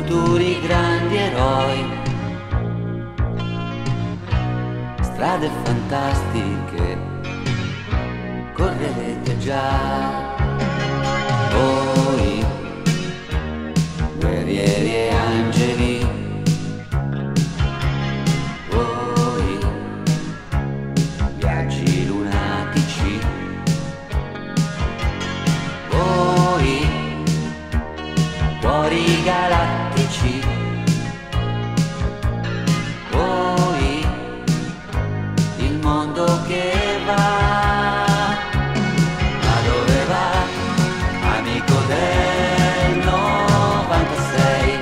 futuri grandi eroi, strade fantastiche, correrete già. Voi, guerrieri e angeli, voi, viaggi lunatici, voi, cuori galattici, voi, il mondo che va. Ma dove va, amico del 96?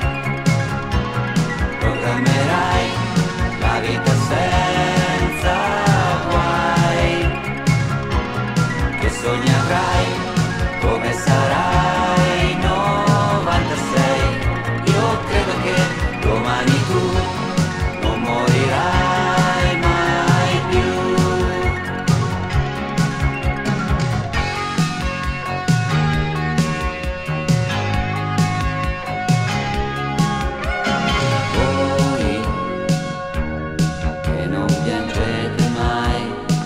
Programmerai la vita senza guai. Che sogni avrai, come sarai 96? Io credo che domani tu non morirai mai più. Voi che non piangete mai,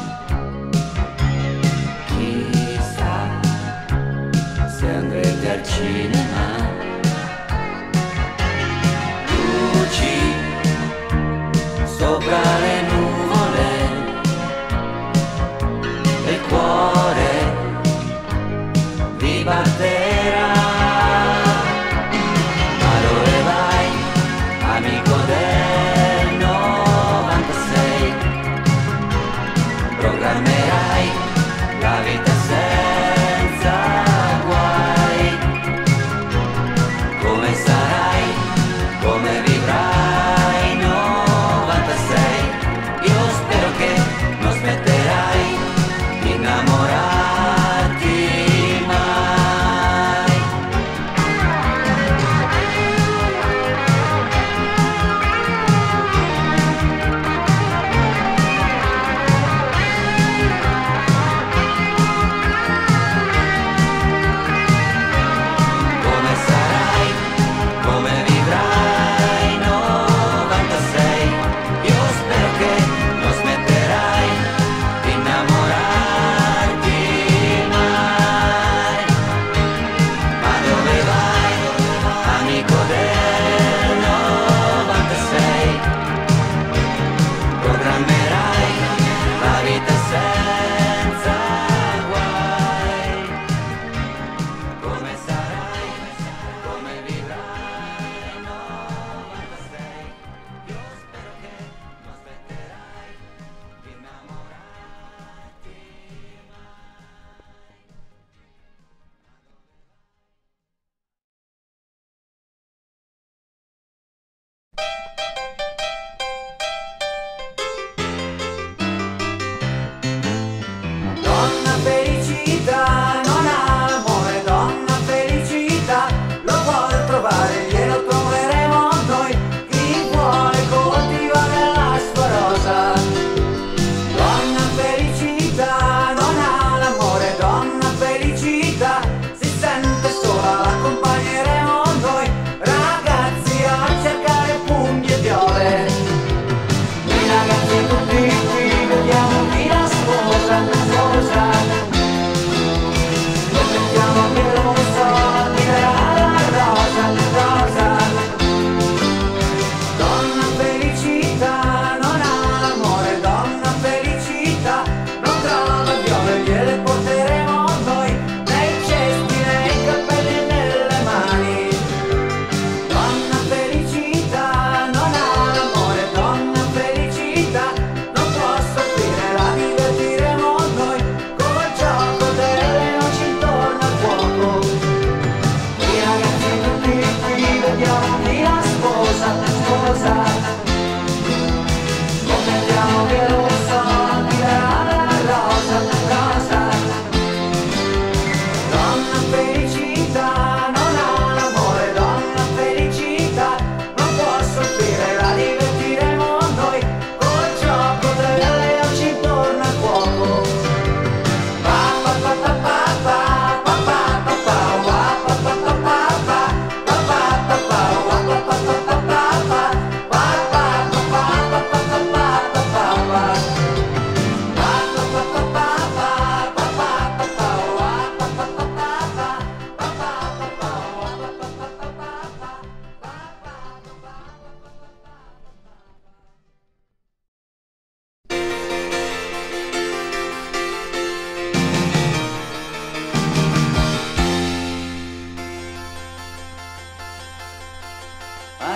chissà se andrete al cinema. Luci sopra le nuvole, e il cuore vi batterà. Ma dove vai, amico del 96? Programmerai la vita senza guai. Come sarai, come vivrai 96?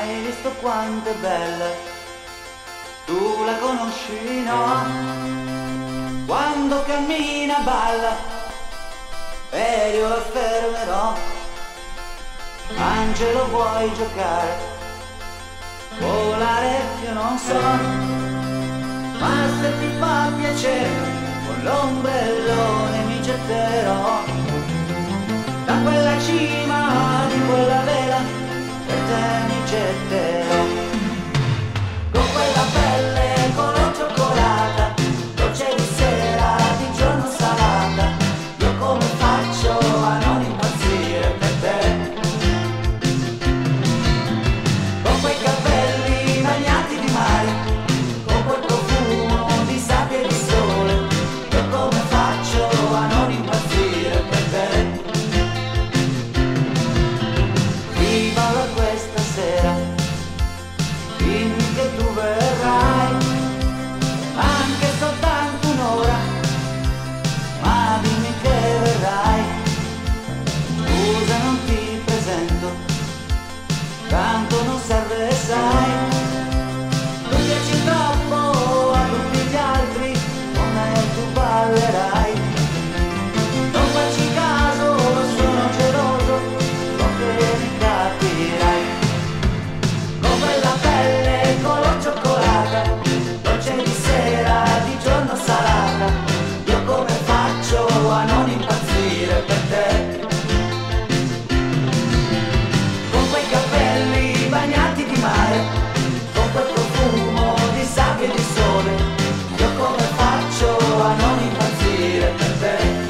Hai visto quanto è bella? Tu la conosci, no? Quando cammina balla ed io la fermerò. Angelo, vuoi giocare? Volare io non so, ma se ti fa piacere con l'ombrellone mi getterò da quella cima di quella vela, per te mi getterò. Con quella pelle color cioccolata, dolce di sera, di giorno salata, io come faccio a non impazzire per te? Con quei capelli bagnati di mare, con quel profumo di sabbia e di sole, io come faccio a non impazzire per te? Vivala questa sera, dimmi che tu verrai, anche soltanto un'ora, ma dimmi che verrai. Scusa, non ti presento, tanto non serve, sai, tu piaci troppo a tutti gli altri, come tu ballerai. Non farci caso, sono geloso, so che mi capirai. Con quella pelle color cioccolata, dolce di sera, di giorno salata, io come faccio a non impazzire per te? Con quei capelli bagnati di mare, con quel profumo di sabbia e di sole, io come faccio a non impazzire per te?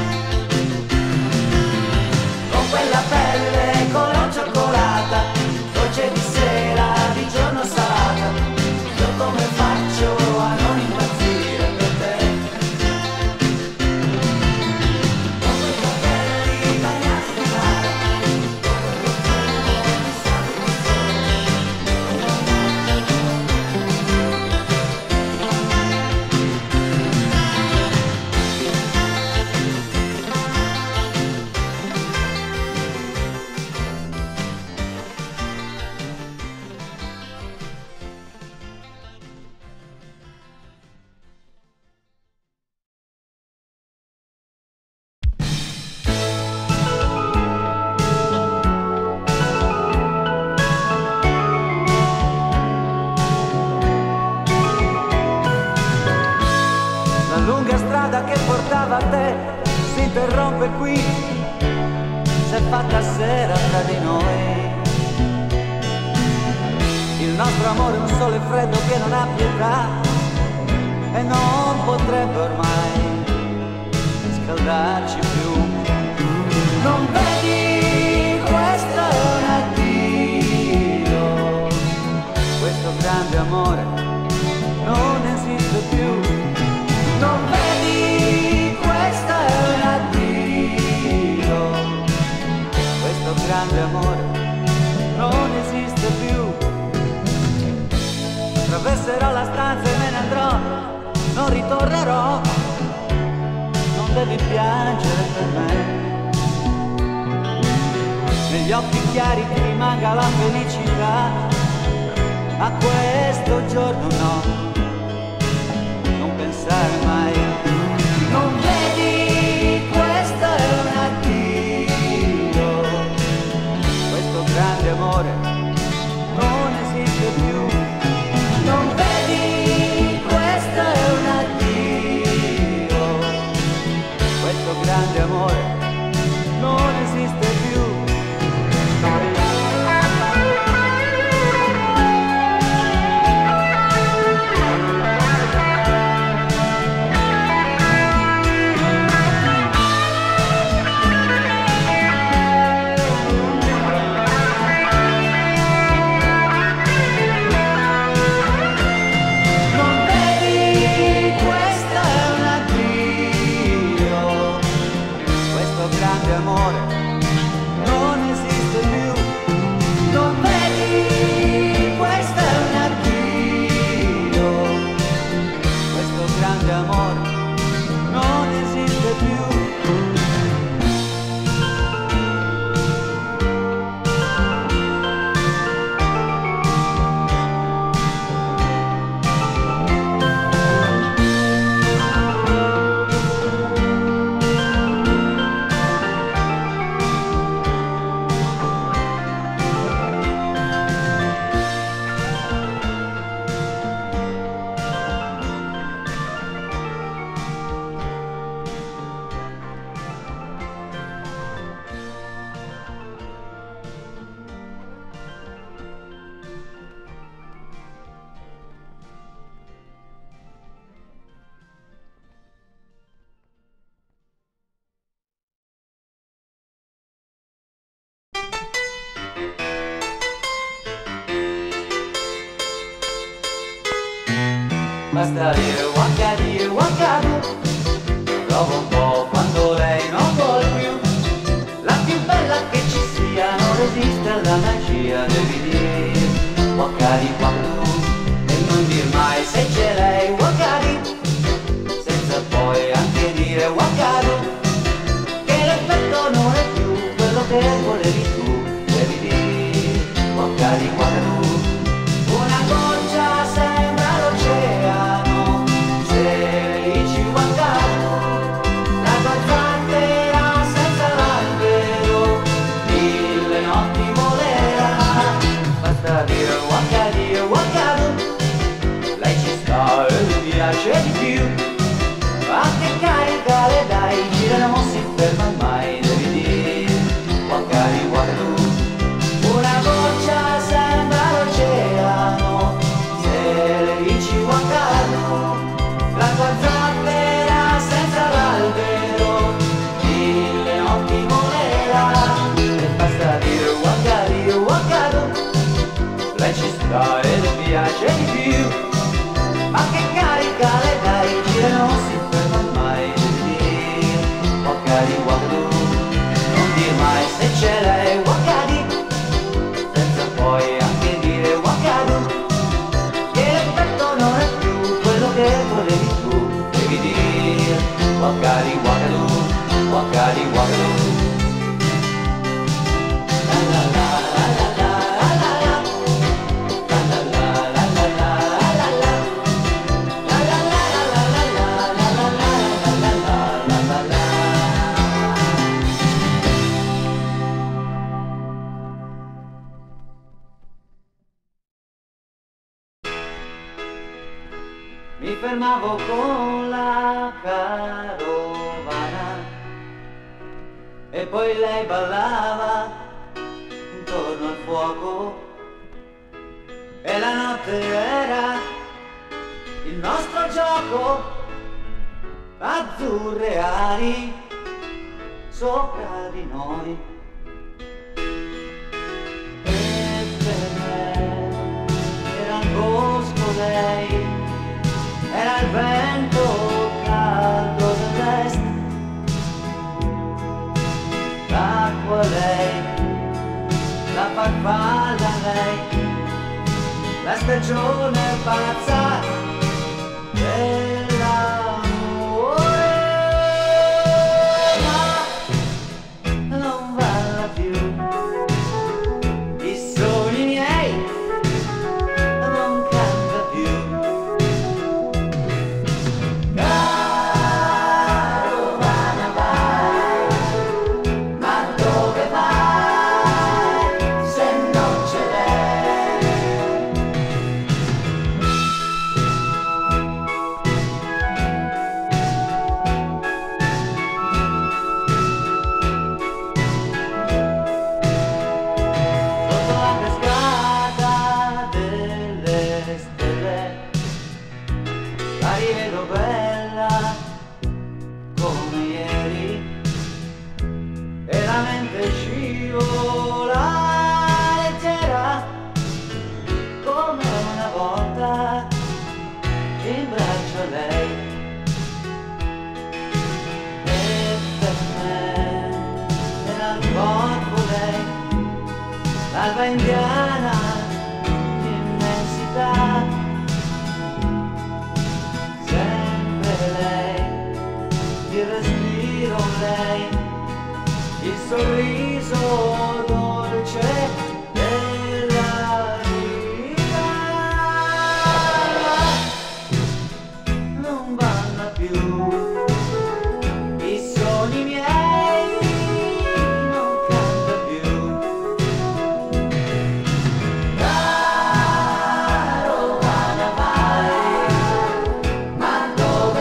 Con quella pelle color cioccolata, dolce di sera, di giorno salata, io come faccio a non impazzire per te? Con quei capelli bagnati di mare, di sabbia e di La lunga strada che portava a te si interrompe qui, s'è fatta sera tra di noi. Il nostro amore è un sole freddo che non ha pietà e non potrebbe ormai scaldarci più. Non vedi, questo è un addio, questo grande amore non esiste più. Non vedi, questo è un addio, questo grande amore non esiste più. Attraverserò la stanza e me ne andrò, non ritornerò, non devi piangere per me. Negli occhi chiari ti rimanga la felicità, a questo giorno no, non pensare mai. Non vedi, questo è un addio, questo grande amore non esiste più. Non vedi, questo è un addio, questo grande amore non esiste più. basta dire wakadu, provo un po' quando lei non vuol più, la più bella che ci sia, non resiste alla magia, devi dire wakadi wakadu, e non dir mai se c'è lei wakadi, senza poi anche dire wakadu, che l'effetto non è più quello che volevi tu, devi dire wakadi wakadu. Una goccia sembra l'oceano, se dici wakadu, la tua zattera senza l'albero, mille notti volerà, basta dire wakadu, lei ci sta e mi piace di più, anche carica le dai, gira non si ferma mai, devi dire wakadi wakadu. Una goccia sembra l'oceano, se le dici wakadu, la tua zattera senza l'albero, mille notti volerà, e basta dire wakadu, lei ci sta e le piace di più, ma che carica le dai, gira non si ferma mai, devi dire wakadi wakadu, non dir mai se c'è lei wakadi, senza poi anche dire wakadu, che l'effetto non è più quello che volevi tu, devi dire wakadi wakadu, wakadi wakadu. La la la la la la la la, la la la la la la la la, la la la la la la la la la la la. Mi fermavo con la carovana e poi lei ballava intorno al fuoco e la notte era il nostro gioco, azzurre ali sopra di noi. E per me era il bosco lei, era il vento caldo dell'est, l'acqua lei, la farfalla lei, la stagione pazza dell'amore, ma non vanno più i sogni miei, non canta più. Carovana vai, ma dove vai se non c'è lei? Sotto la cascata delle stelle la rivedo bella come ieri e la mente scivola leggera come una volta in braccio a lei. E per me era il corpo lei, l'alba indiana d'immensità, sempre lei, il respiro lei, il sorriso dolce della vita. Non vanno più i sogni miei, non canta più. Carovana vai, ma dove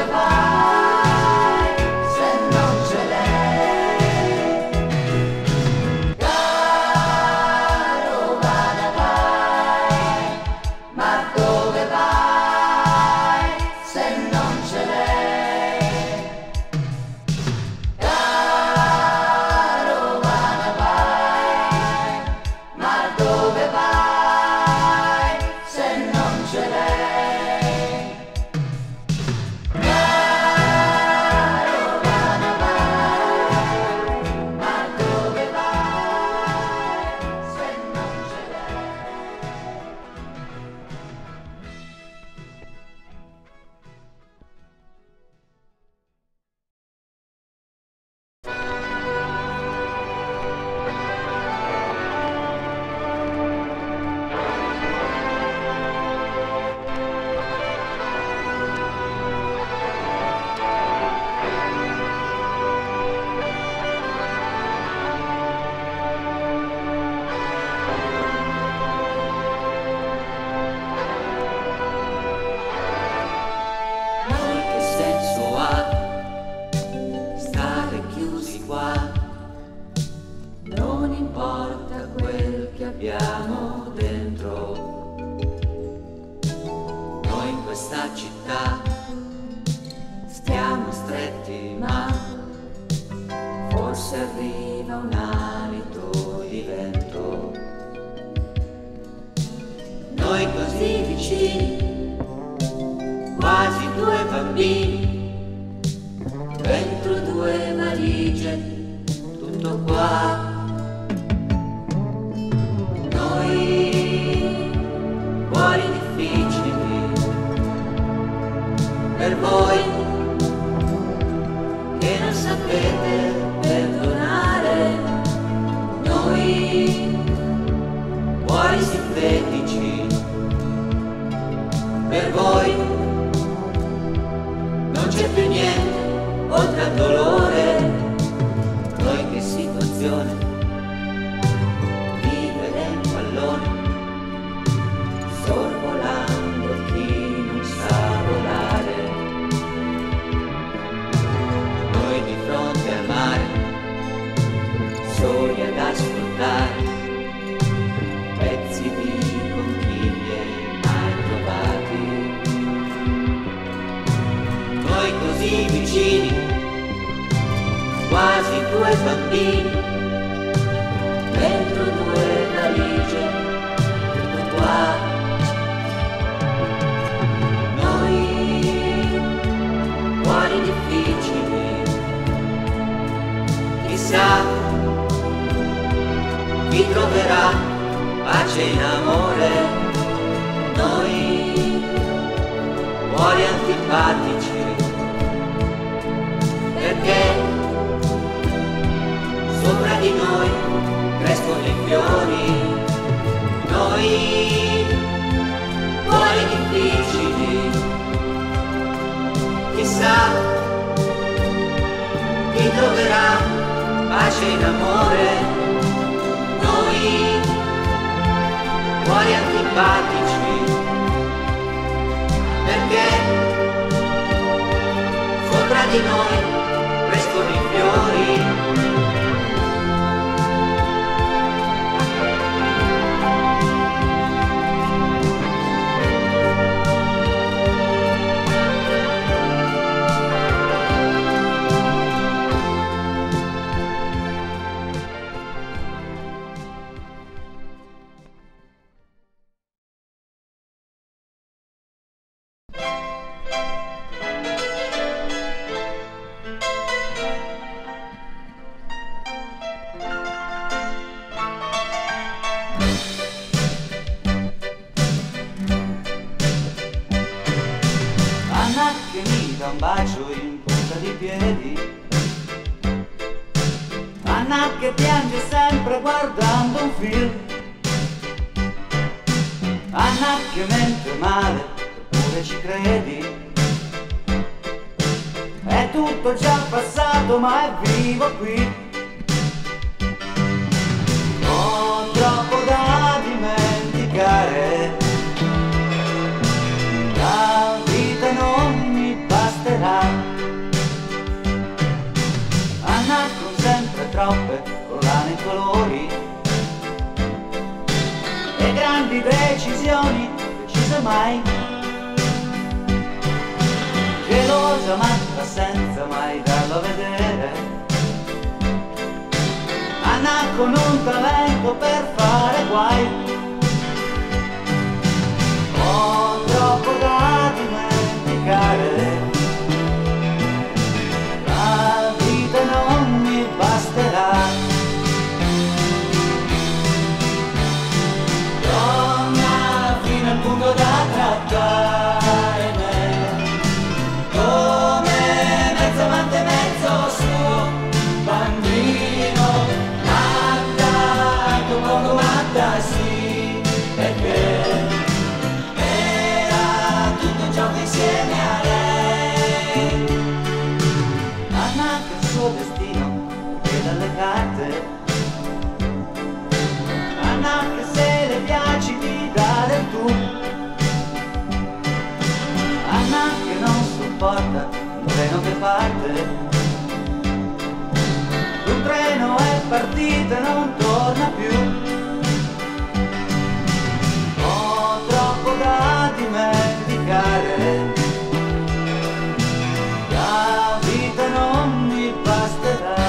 vai se non c'è lei? vicini, quasi due bambini, dentro due valigie, tutto qua. Noi, cuori difficili, per voi che non sapete perdonare, noi, cuori sintetici, per voi non c'è più niente oltre al dolore. Noi che situazione, vivere in pallone, sorvolando chi non sa volare. Noi di fronte al mare, soli ad ascoltare pezzi di conchiglie mai trovati. Noi così vicini, quasi due bambini, dentro due valigie, tutto qua. Noi, cuori difficili, chissà chi troverà pace in amore. Noi, cuori antipatici, perché sopra di noi crescono i fiori. Noi, cuori difficili, chissà chi troverà pace in amore. Noi, cuori antipatici, perché sopra di noi crescono i fiori. Anna che mi dà un bacio in punta di piedi, Anna che piange sempre guardando un film, Anna che mente male eppure ci credi. È tutto già passato ma è vivo qui. Ho troppo da dimenticare, la vita non mi basterà. Anna con sempre troppe collane e colori e grandi decisioni, decise mai, gelosa ma senza mai darlo a vedere. Anna con un talento per fare guai. Ho troppo da dimenticare, la vita non mi basterà. Donna fino al punto da trattare me come mezzo amante, mezzo suo bambino, matta, poco matta sì, perché gioco insieme a lei. Anna che il suo destino chiede alle carte, Anna che se le piaci ti dà del tu, Anna che non sopporta un treno che parte. Un treno è partito e non torna più. Ho troppo da dimenticare, la vita non mi basterà.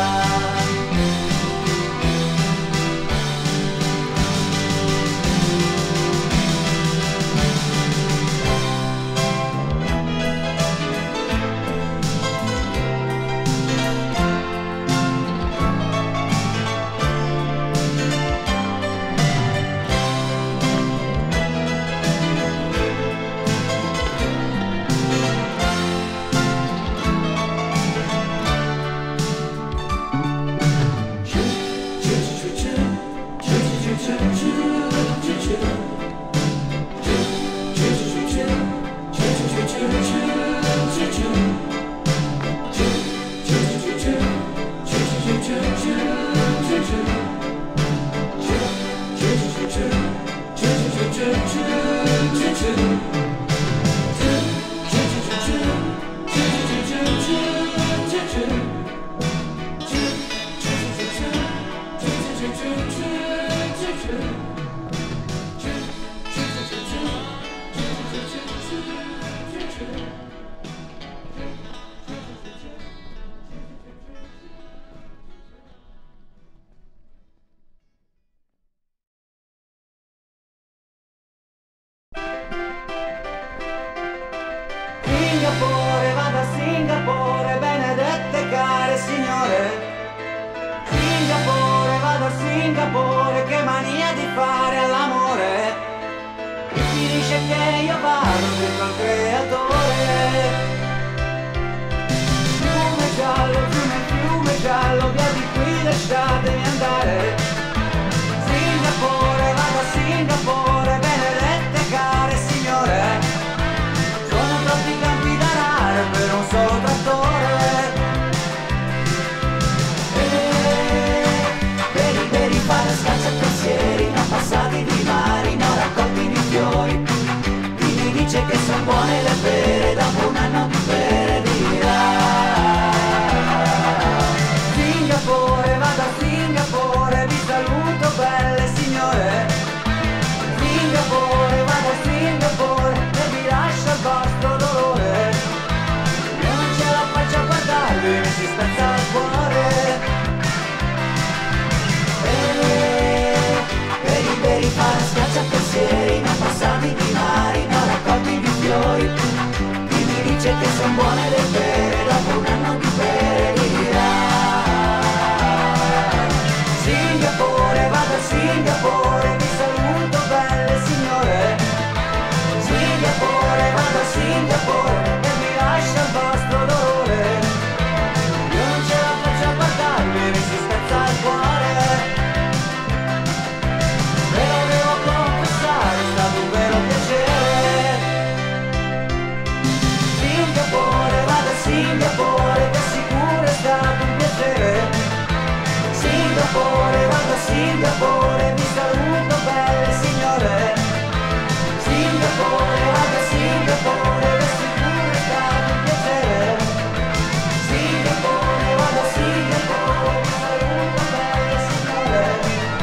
dice che io vado dentro al creatore. Fiume giallo, fiume giallo, via di qui lasciatemi andare. Singapore, vado a Singapore, benedette care signore. Sono troppi campi da arare per un solo trattore. Veri fare scaccia pensieri, non passati di mari, non raccolti di fiori. Chi mi dice che sono buone le pere, dopo un anno di pere dirà. Singapore, vado a Singapore, vi saluto belle signore. Singapore, vado a Singapore e vi lascio il vostro dolore. Io non ce la faccio a guardarvi, mi si spezza il cuore. Per i fare schiaccia pensieri, non passati di mari, non raccolti di fiori. Chi mi dice che son buone le pere, dopo un anno di pere dirà. Singapore, vado a Singapore, vi saluto belle signore. Singapore, vado a Singapore e vi lascio il vostro dolore. Io non ce la faccio a guardarvi, mi si spezza il cuore. Però devo confessare, è stato un vero piacere. Singapore, vado a Singapore, che sicuro è stato un piacere. Singapore, vado a Singapore, vi saluto belle signore. Singapore, vado a Singapore, che sicuro è stato un piacere. Singapore, vado a Singapore, vi saluto belle signore.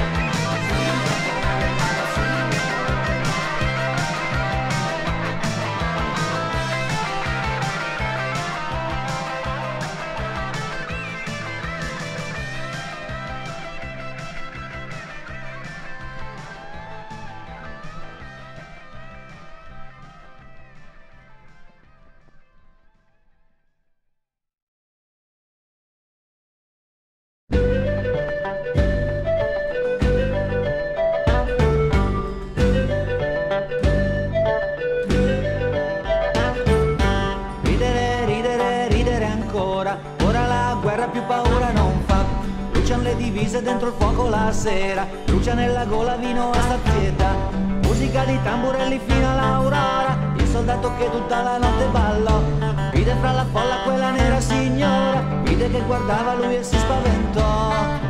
Ridere ancora, ora la guerra più paura non fa. Bruciano le divise dentro il fuoco la sera, brucia nella gola vino a sazietà. Musica di tamburelli fino all'aurora, il soldato che tutta la notte ballò. Vide fra la folla quella nera signora, vide che guardava lui e si spaventò.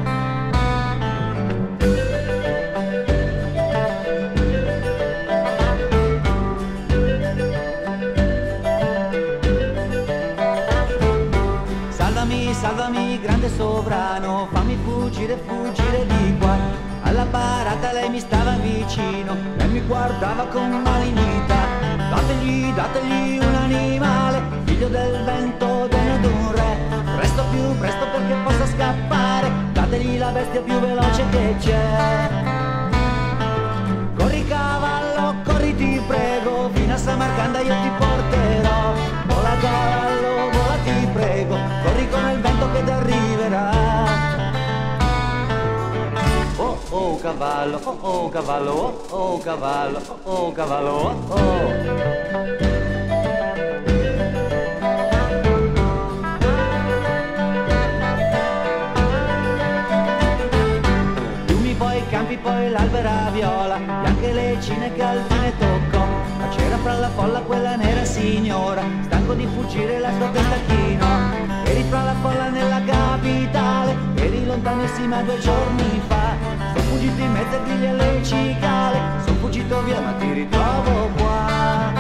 Salvami, grande sovrano, fammi fuggire di qua. Alla parata lei mi stava vicino e mi guardava con malignità. Dategli un animale, figlio del vento, degno d'un re. Presto perché possa scappare, dategli la bestia più veloce che c'è. Corri cavallo, corri ti prego, fino a Samarcanda io ti porterò. Vola cavallo, vola ti prego, corri come il vento che ti arriverà. Oh cavallo, oh cavallo, oh cavallo, oh cavallo, oh. Campi poi l'albera viola, bianche le cine che al fine toccò. Ma c'era fra la folla quella nera signora, stanco di fuggire la sua testa chinò. Eri fra la folla nella capitale, eri lontanissima 2 giorni fa. Sono fuggito in mezzo a griglie e le cicale, sono fuggito via ma ti ritrovo qua.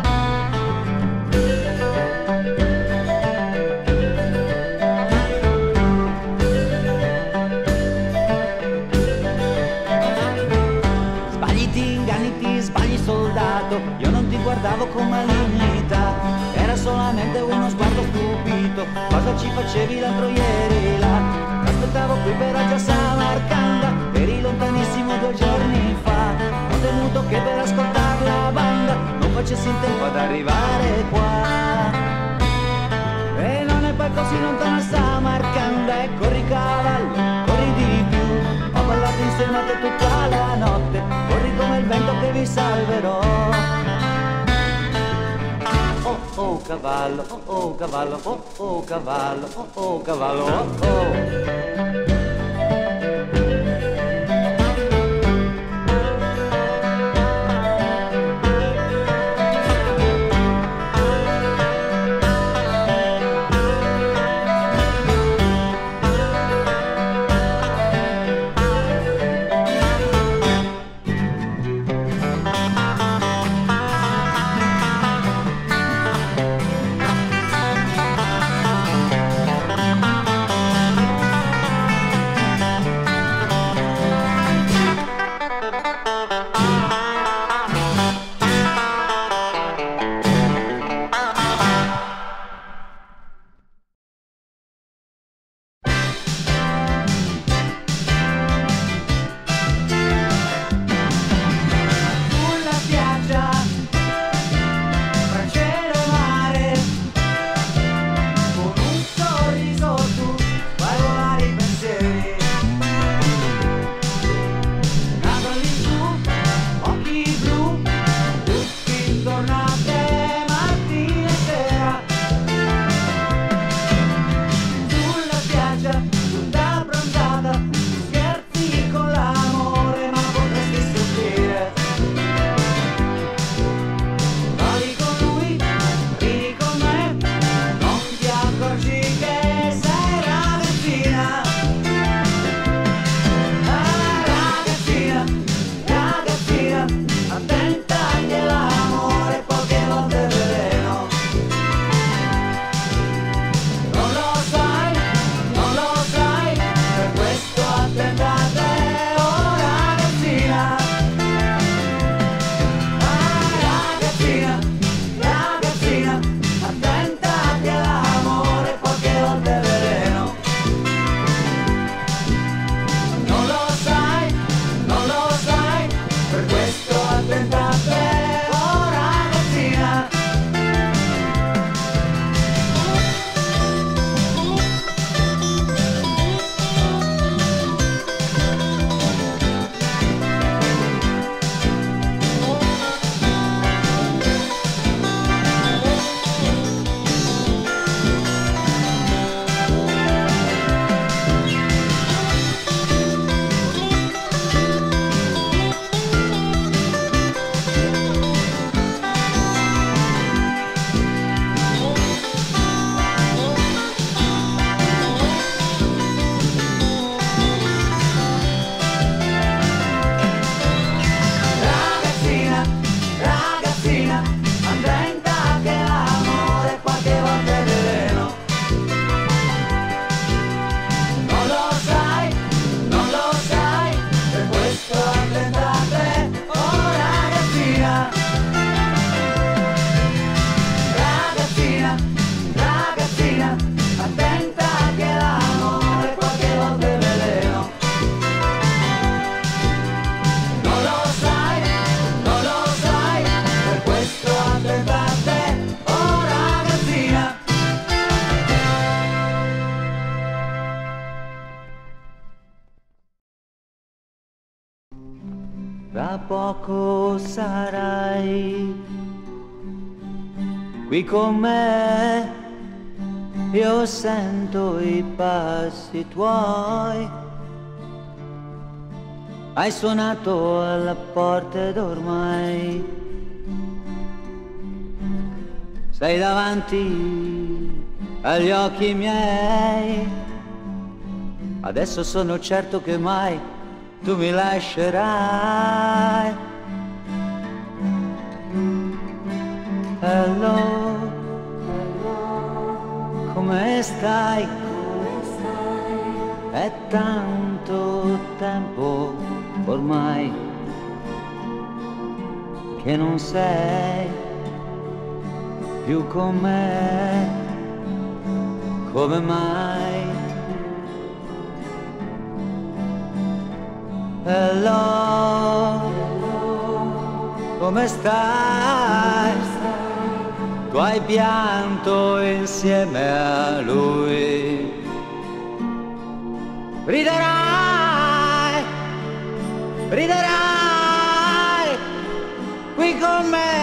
Soldato, io non ti guardavo con malignità, era solamente uno sguardo stupito. Cosa ci facevi l'altro ieri là? T'aspettavo qui per oggi a Samarcanda, eri lontanissimo 2 giorni fa. Ho temuto che per ascoltare la banda non facessi in tempo ad arrivare qua. E non è poi così lontano a Samarcanda, e corri cavallo, corri di più. Ho ballato insieme a te tutta la notte, corri come il il vento che vi salverò. Oh oh cavallo, oh oh cavallo, oh oh cavallo, oh oh cavallo, oh oh. Tra poco sarai qui con me, io sento i passi tuoi. Hai suonato alla porta ed ormai sei davanti agli occhi miei. Adesso sono certo che mai tu mi lascerai. Hello, come stai? È tanto tempo ormai che non sei più con me. Come mai? Hello, come stai? Tu hai pianto insieme a lui. Riderai, riderai con me.